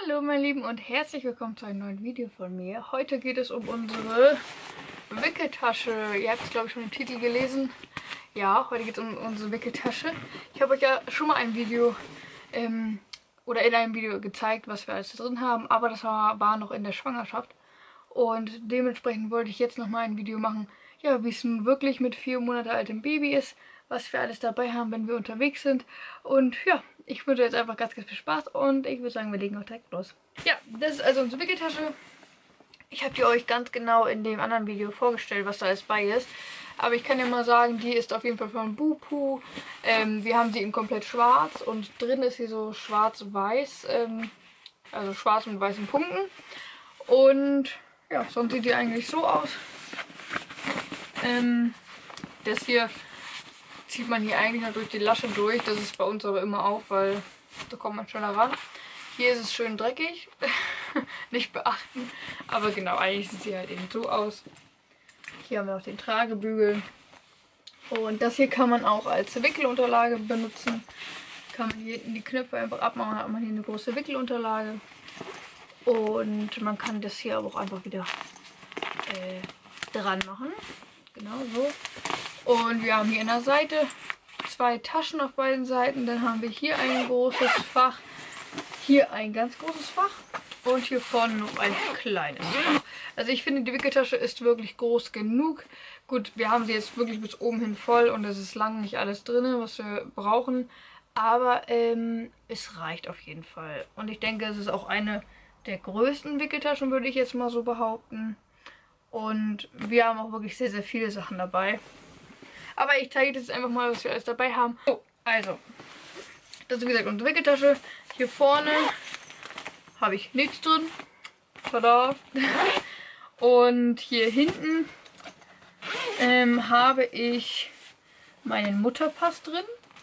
Hallo meine Lieben und herzlich willkommen zu einem neuen Video von mir. Heute geht es um unsere Wickeltasche. Ihr habt es glaube ich schon im Titel gelesen. Ja, heute geht es um unsere Wickeltasche. Ich habe euch ja schon mal ein Video oder in einem Video gezeigt, was wir alles drin haben. Aber das war noch in der Schwangerschaft. Und dementsprechend wollte ich jetzt nochmal ein Video machen, ja, wie es nun wirklich mit 4 Monate altem Baby ist, was wir alles dabei haben, wenn wir unterwegs sind. Und ja, ich wünsche jetzt einfach ganz, ganz viel Spaß und ich würde sagen, wir legen auch direkt los. Ja, das ist also unsere Wickeltasche. Ich habe die euch ganz genau in dem anderen Video vorgestellt, was da alles bei ist. Aber ich kann ja mal sagen, die ist auf jeden Fall von Bupu. Wir haben sie in komplett schwarz und drin ist sie so schwarz-weiß, also schwarz mit weißen Punkten. Und ja, sonst sieht die eigentlich so aus. Das hier zieht man hier eigentlich noch durch die Lasche durch. Das ist bei uns aber immer auf, weil da kommt man schneller ran. Hier ist es schön dreckig. Nicht beachten. Aber genau, eigentlich sieht sie halt eben so aus. Hier haben wir noch den Tragebügel. Und das hier kann man auch als Wickelunterlage benutzen. Kann man hier hinten die Knöpfe einfach abmachen, hat man hier eine große Wickelunterlage. Und man kann das hier aber auch einfach wieder dran machen. Genau so. Und wir haben hier an der Seite 2 Taschen auf beiden Seiten. Dann haben wir hier ein großes Fach. Hier ein ganz großes Fach. Und hier vorne noch ein kleines Fach. Also ich finde, die Wickeltasche ist wirklich groß genug. Gut, wir haben sie jetzt wirklich bis oben hin voll. Und es ist lange nicht alles drin, was wir brauchen. Aber es reicht auf jeden Fall. Und ich denke, es ist auch eine der größten Wickeltaschen, würde ich jetzt mal so behaupten. Und wir haben auch wirklich sehr, sehr viele Sachen dabei. Aber ich zeige jetzt einfach mal, was wir alles dabei haben. So, also, das ist wie gesagt unsere Wickeltasche. Hier vorne habe ich nichts drin. Tada! Und hier hinten habe ich meinen Mutterpass drin.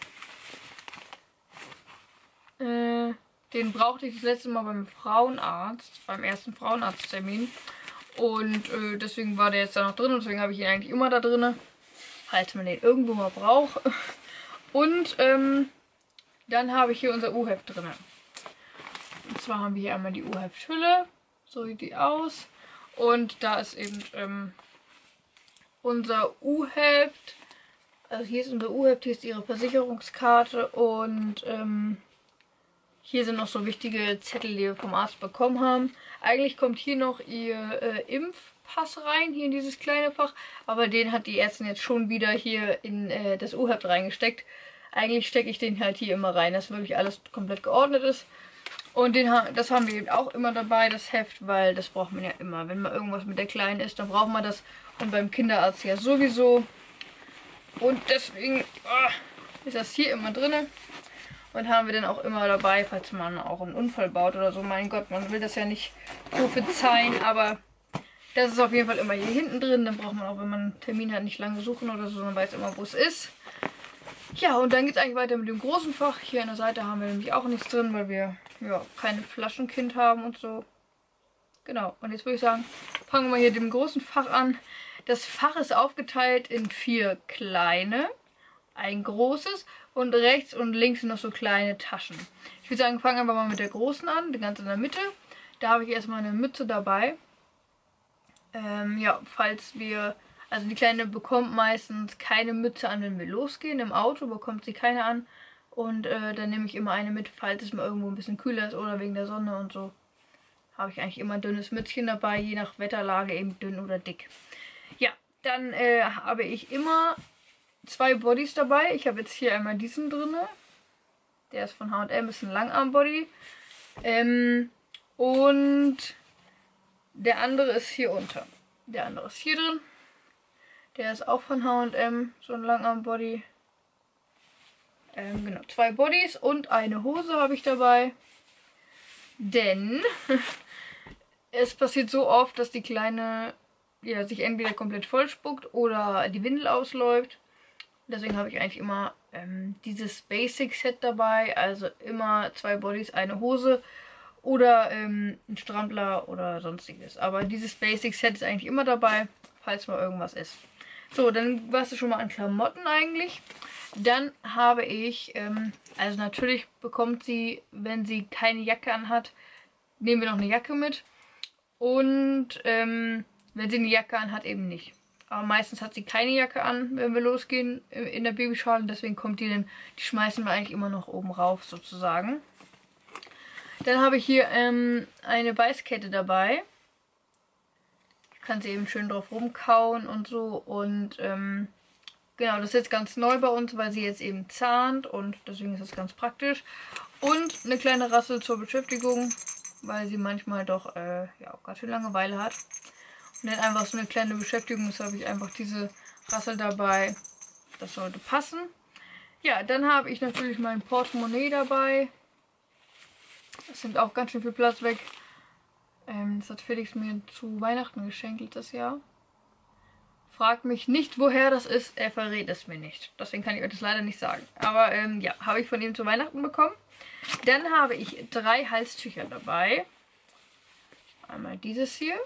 Den brauchte ich das letzte Mal beim Frauenarzt, beim ersten Frauenarzttermin. Und deswegen war der jetzt da noch drin und deswegen habe ich ihn eigentlich immer da drin, falls man den irgendwo mal braucht. Und dann habe ich hier unser U-Heft drin. Und zwar haben wir hier einmal die U-Heft-Hülle, so sieht die aus. Und da ist eben unser U-Heft, also hier ist unser U-Heft, hier ist ihre Versicherungskarte und hier sind noch so wichtige Zettel, die wir vom Arzt bekommen haben. Eigentlich kommt hier noch ihr Impfpass rein, hier in dieses kleine Fach. Aber den hat die Ärztin jetzt schon wieder hier in das U-Heft reingesteckt. Eigentlich stecke ich den halt hier immer rein, dass wirklich alles komplett geordnet ist. Und das haben wir eben auch immer dabei, das Heft, weil das braucht man ja immer. Wenn mal irgendwas mit der Kleinen ist, dann braucht man das. Und beim Kinderarzt ja sowieso. Und deswegen ist das hier immer drin. Und haben wir dann auch immer dabei, falls man auch einen Unfall baut oder so. Mein Gott, man will das ja nicht prophezeien, aber das ist auf jeden Fall immer hier hinten drin. Dann braucht man auch, wenn man einen Termin hat, nicht lange suchen oder so, sondern weiß immer, wo es ist. Ja, und dann geht es eigentlich weiter mit dem großen Fach. Hier an der Seite haben wir nämlich auch nichts drin, weil wir ja keine Flaschenkind haben und so. Genau, und jetzt würde ich sagen, fangen wir hier mit dem großen Fach an. Das Fach ist aufgeteilt in 4 kleine, ein großes und rechts und links sind noch so kleine Taschen. Ich würde sagen, fangen wir mal mit der großen an, die ganz in der Mitte. Da habe ich erstmal eine Mütze dabei. Ja, falls wir, also die Kleine bekommt meistens keine Mütze an, wenn wir losgehen. Im Auto bekommt sie keine an. Und dann nehme ich immer eine mit, falls es mal irgendwo ein bisschen kühler ist oder wegen der Sonne und so. Habe ich eigentlich immer ein dünnes Mützchen dabei, je nach Wetterlage eben dünn oder dick. Ja, dann habe ich immer 2 Bodys dabei. Ich habe jetzt hier einmal diesen drin. Der ist von H&M, ist ein Langarm-Body. Und der andere ist hier unter. Der andere ist hier drin. Der ist auch von H&M, so ein Langarm-Body. Genau, 2 Bodys und eine Hose habe ich dabei. Denn es passiert so oft, dass die Kleine ja, sich entweder komplett vollspuckt oder die Windel ausläuft. Deswegen habe ich eigentlich immer dieses Basic-Set dabei. Also immer 2 Bodys, eine Hose oder ein Strampler oder sonstiges. Aber dieses Basic-Set ist eigentlich immer dabei, falls mal irgendwas ist. So, dann war es schon mal an Klamotten eigentlich. Dann habe ich, also natürlich bekommt sie, wenn sie keine Jacke anhat, nehmen wir noch eine Jacke mit. Und wenn sie eine Jacke an hat, eben nicht. Aber meistens hat sie keine Jacke an, wenn wir losgehen in der Babyschale. Deswegen kommt die dann, die schmeißen wir eigentlich immer noch oben rauf sozusagen. Dann habe ich hier eine Beißkette dabei. Kann sie eben schön drauf rumkauen und so. Und genau, das ist jetzt ganz neu bei uns, weil sie jetzt eben zahnt. Und deswegen ist das ganz praktisch. Und eine kleine Rassel zur Beschäftigung, weil sie manchmal doch ja, auch ganz schön Langeweile hat. Und dann einfach so eine kleine Beschäftigung, das habe ich einfach diese Rassel dabei. Das sollte passen. Ja, dann habe ich natürlich mein Portemonnaie dabei. Das nimmt auch ganz schön viel Platz weg. Das hat Felix mir zu Weihnachten geschenkt letztes Jahr. Fragt mich nicht, woher das ist. Er verrät es mir nicht. Deswegen kann ich euch das leider nicht sagen. Aber ja, habe ich von ihm zu Weihnachten bekommen. Dann habe ich 3 Halstücher dabei. Einmal dieses hier.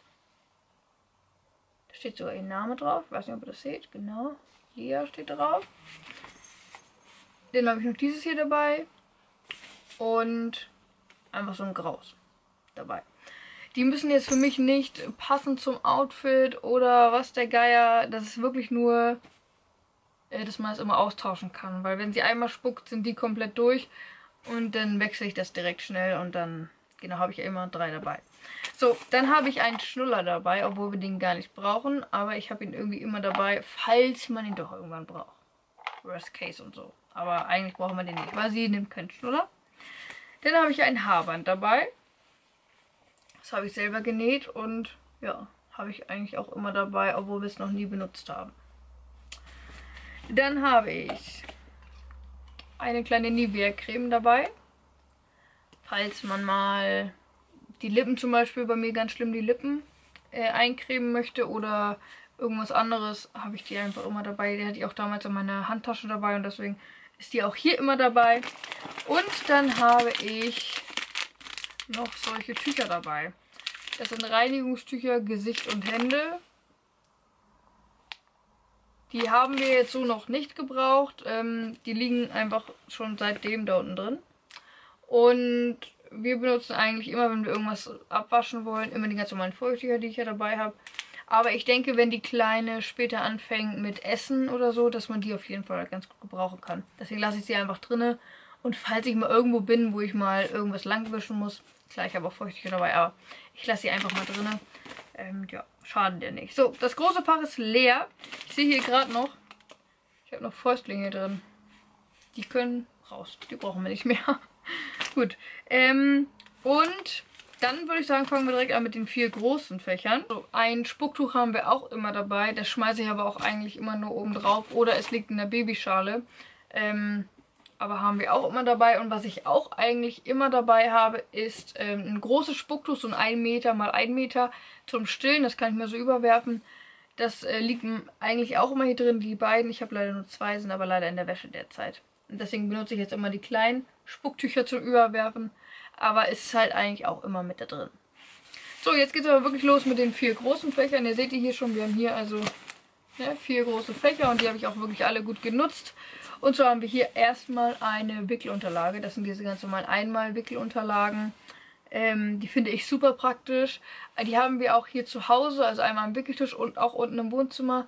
Da steht sogar ihr Name drauf. Ich weiß nicht, ob ihr das seht. Genau. Lia steht drauf. Dann habe ich noch dieses hier dabei. Und einfach so ein Graues dabei. Die müssen jetzt für mich nicht passen zum Outfit oder was der Geier. Das ist wirklich nur, dass man es immer austauschen kann. Weil wenn sie einmal spuckt, sind die komplett durch. Und dann wechsle ich das direkt schnell und dann, genau, habe ich ja immer 3 dabei. So, dann habe ich einen Schnuller dabei, obwohl wir den gar nicht brauchen. Aber ich habe ihn irgendwie immer dabei, falls man ihn doch irgendwann braucht. Worst Case und so. Aber eigentlich brauchen wir den nicht, weil sie nimmt keinen Schnuller. Dann habe ich ein Haarband dabei. Das habe ich selber genäht und ja, habe ich eigentlich auch immer dabei, obwohl wir es noch nie benutzt haben. Dann habe ich eine kleine Nivea-Creme dabei. Falls man mal die Lippen zum Beispiel, bei mir ganz schlimm die Lippen eincremen möchte oder irgendwas anderes, habe ich die einfach immer dabei. Die hatte ich auch damals in meiner Handtasche dabei und deswegen ist die auch hier immer dabei. Und dann habe ich noch solche Tücher dabei. Das sind Reinigungstücher, Gesicht und Hände. Die haben wir jetzt so noch nicht gebraucht. Die liegen einfach schon seitdem da unten drin. Und wir benutzen eigentlich immer, wenn wir irgendwas abwaschen wollen, immer die ganz normalen Feuchttücher, die ich ja dabei habe. Aber ich denke, wenn die Kleine später anfängt mit Essen oder so, dass man die auf jeden Fall ganz gut gebrauchen kann. Deswegen lasse ich sie einfach drinne. Und falls ich mal irgendwo bin, wo ich mal irgendwas langwischen muss, klar, ich habe auch Feuchttücher dabei, aber ich lasse sie einfach mal drinne. Ja, schadet ja nicht. So, das große Fach ist leer. Ich sehe hier gerade noch, ich habe noch Fäustlinge drin. Die können raus. Die brauchen wir nicht mehr. Gut. Und dann würde ich sagen, fangen wir direkt an mit den 4 großen Fächern. So, ein Spucktuch haben wir auch immer dabei. Das schmeiße ich aber auch eigentlich immer nur oben drauf. Oder es liegt in der Babyschale. Aber haben wir auch immer dabei. Und was ich auch eigentlich immer dabei habe, ist ein großes Spucktuch, so ein 1 Meter mal 1 Meter zum Stillen. Das kann ich mir so überwerfen. Das liegt eigentlich auch immer hier drin, die beiden. Ich habe leider nur 2, sind aber leider in der Wäsche derzeit. Und deswegen benutze ich jetzt immer die kleinen Spucktücher zum Überwerfen. Aber es ist halt eigentlich auch immer mit da drin. So, jetzt geht es aber wirklich los mit den 4 großen Fächern. Ihr seht die hier schon, wir haben hier also 4 große Fächer und die habe ich auch wirklich alle gut genutzt. Und so haben wir hier erstmal eine Wickelunterlage. Das sind diese ganz normalen Einmal-Wickelunterlagen. Die finde ich super praktisch. Die haben wir auch hier zu Hause, also einmal am Wickeltisch und auch unten im Wohnzimmer.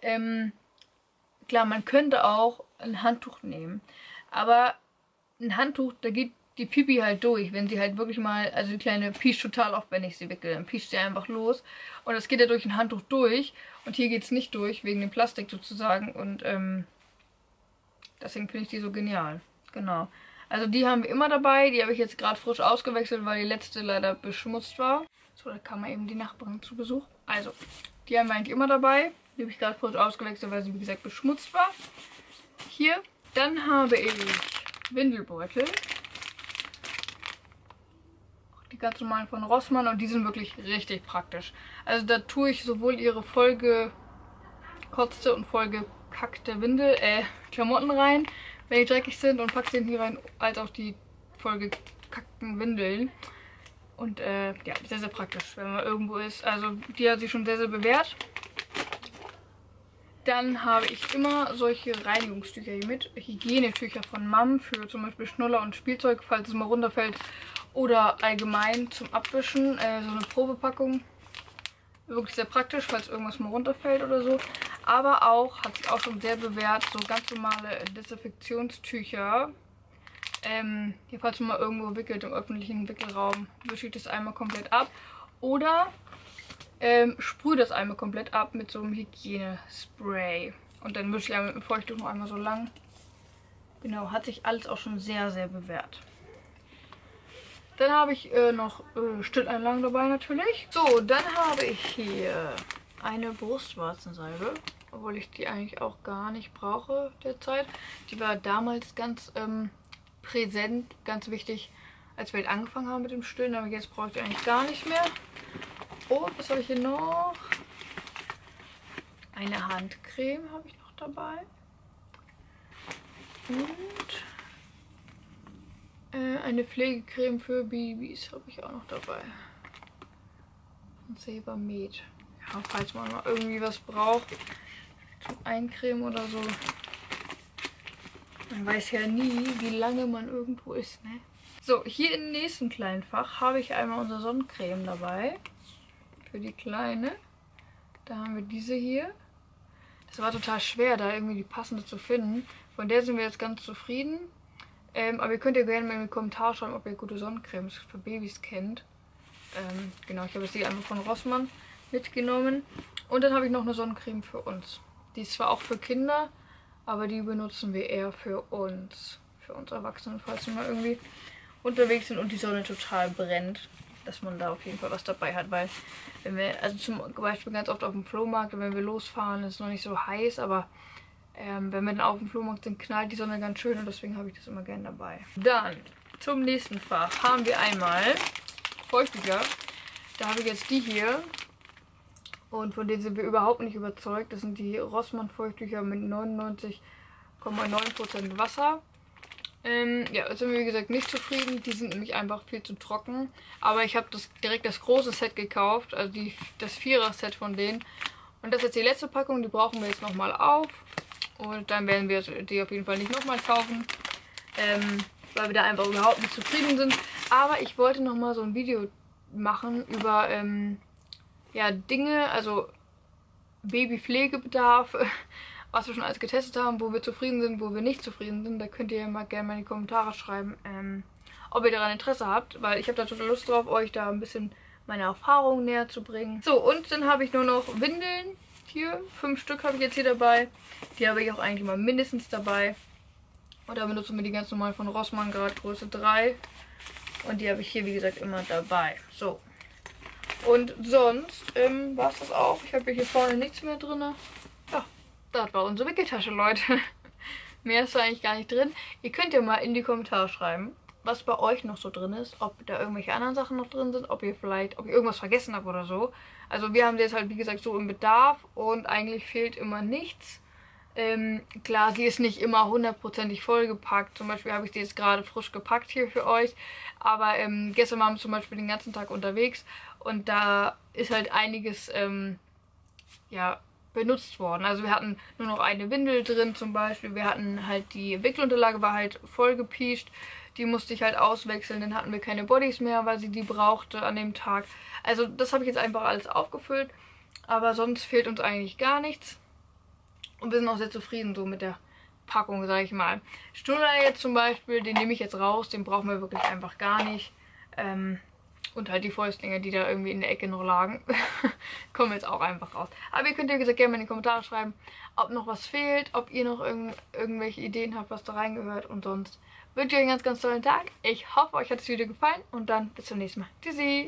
Klar, man könnte auch ein Handtuch nehmen. Aber ein Handtuch, da geht die Pipi halt durch, wenn sie halt wirklich mal, also die Kleine piescht total oft, wenn ich sie wickel, dann piescht sie einfach los und das geht ja durch ein Handtuch durch und hier geht es nicht durch, wegen dem Plastik sozusagen und deswegen finde ich die so genial, genau. Also die haben wir immer dabei, die habe ich jetzt gerade frisch ausgewechselt, weil die letzte leider beschmutzt war. So, da kam mal eben die Nachbarin zu Besuch. Also, die haben wir eigentlich immer dabei, die habe ich gerade frisch ausgewechselt, weil sie wie gesagt beschmutzt war. Hier, dann habe ich Windelbeutel. Die ganz normalen von Rossmann und die sind wirklich richtig praktisch. Also da tue ich sowohl ihre vollgekotzte und vollgekackte Klamotten rein, wenn die dreckig sind und packe sie hier rein, als auch die vollgekackten Windeln. Und ja, sehr, sehr praktisch, wenn man irgendwo ist. Also die hat sich schon sehr, sehr bewährt. Dann habe ich immer solche Reinigungstücher hier mit. Hygienetücher von Mom für zum Beispiel Schnuller und Spielzeug, falls es mal runterfällt. Oder allgemein zum Abwischen, so eine Probepackung. Wirklich sehr praktisch, falls irgendwas mal runterfällt oder so. Aber auch, hat sich auch schon sehr bewährt, so ganz normale Desinfektionstücher. Hier, falls man mal irgendwo wickelt, im öffentlichen Wickelraum, wische ich das einmal komplett ab. Oder sprühe das einmal komplett ab mit so einem Hygienespray. Und dann wische ich einmal mit dem Feuchttuch noch einmal so lang. Genau, hat sich alles auch schon sehr, sehr bewährt. Dann habe ich noch Stilleinlagen dabei natürlich. So, dann habe ich hier eine Brustwarzensalbe. Obwohl ich die eigentlich auch gar nicht brauche derzeit. Die war damals ganz präsent, ganz wichtig, als wir halt angefangen haben mit dem Stillen. Aber jetzt brauche ich die eigentlich gar nicht mehr. Und was habe ich hier noch? Eine Handcreme habe ich noch dabei. Und eine Pflegecreme für Babys habe ich auch noch dabei. Und Sebamed. Ja, falls man mal irgendwie was braucht zum Eincremen oder so. Man weiß ja nie, wie lange man irgendwo ist, ne? So, hier im nächsten kleinen Fach habe ich einmal unsere Sonnencreme dabei. Für die Kleine. Da haben wir diese hier. Das war total schwer, da irgendwie die passende zu finden. Von der sind wir jetzt ganz zufrieden. Aber ihr könnt ja gerne mal in die Kommentare schreiben, ob ihr gute Sonnencremes für Babys kennt. Genau, ich habe jetzt die einmal von Rossmann mitgenommen. Und dann habe ich noch eine Sonnencreme für uns. Die ist zwar auch für Kinder, aber die benutzen wir eher für uns Erwachsenen, falls wir mal irgendwie unterwegs sind und die Sonne total brennt. Dass man da auf jeden Fall was dabei hat, weil wenn wir, also zum Beispiel ganz oft auf dem Flohmarkt, wenn wir losfahren, ist es noch nicht so heiß, aber wenn wir dann auf dem Flohmarkt sind, knallt die Sonne ganz schön und deswegen habe ich das immer gerne dabei. Dann zum nächsten Fach haben wir einmal Feuchttücher. Da habe ich jetzt die hier und von denen sind wir überhaupt nicht überzeugt. Das sind die Rossmann Feuchttücher mit 99,9% Wasser. Ja, jetzt sind wir wie gesagt nicht zufrieden. Die sind nämlich einfach viel zu trocken. Aber ich habe direkt das große Set gekauft, also das 4er-Set von denen. Und das ist jetzt die letzte Packung, die brauchen wir jetzt nochmal auf. Und dann werden wir die auf jeden Fall nicht nochmal kaufen, weil wir da einfach überhaupt nicht zufrieden sind. Aber ich wollte nochmal so ein Video machen über ja, Dinge, also Babypflegebedarf, was wir schon alles getestet haben, wo wir zufrieden sind, wo wir nicht zufrieden sind. Da könnt ihr mal gerne mal in die Kommentare schreiben, ob ihr daran Interesse habt, weil ich habe da total Lust drauf, euch da ein bisschen meine Erfahrungen näher zu bringen. So, und dann habe ich nur noch Windeln. Hier, 5 Stück habe ich jetzt hier dabei. Die habe ich auch eigentlich mal mindestens dabei. Und da benutzen wir die ganz normal von Rossmann, gerade Größe 3. Und die habe ich hier, wie gesagt, immer dabei. So. Und sonst war es das auch. Ich habe hier vorne nichts mehr drin. Ja, das war unsere Wickeltasche, Leute. Mehr ist da eigentlich gar nicht drin. Ihr könnt ja mal in die Kommentare schreiben, was bei euch noch so drin ist. Ob da irgendwelche anderen Sachen noch drin sind. Ob ihr irgendwas vergessen habt oder so. Also wir haben sie jetzt halt, wie gesagt, so im Bedarf. Und eigentlich fehlt immer nichts. Klar, sie ist nicht immer hundertprozentig vollgepackt. Zum Beispiel habe ich sie jetzt gerade frisch gepackt hier für euch. Aber gestern waren wir zum Beispiel den ganzen Tag unterwegs. Und da ist halt einiges ja, benutzt worden. Also wir hatten nur noch eine Windel drin zum Beispiel. Wir hatten halt die Wickelunterlage war halt voll gepiescht. Die musste ich halt auswechseln. Dann hatten wir keine Bodies mehr, weil sie die brauchte an dem Tag. Also das habe ich jetzt einfach alles aufgefüllt. Aber sonst fehlt uns eigentlich gar nichts. Und wir sind auch sehr zufrieden so mit der Packung, sage ich mal. Stuller jetzt zum Beispiel, den nehme ich jetzt raus. Den brauchen wir wirklich einfach gar nicht. Und halt die Fäustlinge, die da irgendwie in der Ecke noch lagen, kommen jetzt auch einfach raus. Aber ihr könnt ja, wie gesagt, gerne mal in die Kommentare schreiben, ob noch was fehlt, ob ihr noch irgendwelche Ideen habt, was da reingehört. Und sonst wünsche ich euch einen ganz, ganz tollen Tag. Ich hoffe, euch hat das Video gefallen und dann bis zum nächsten Mal. Tschüssi!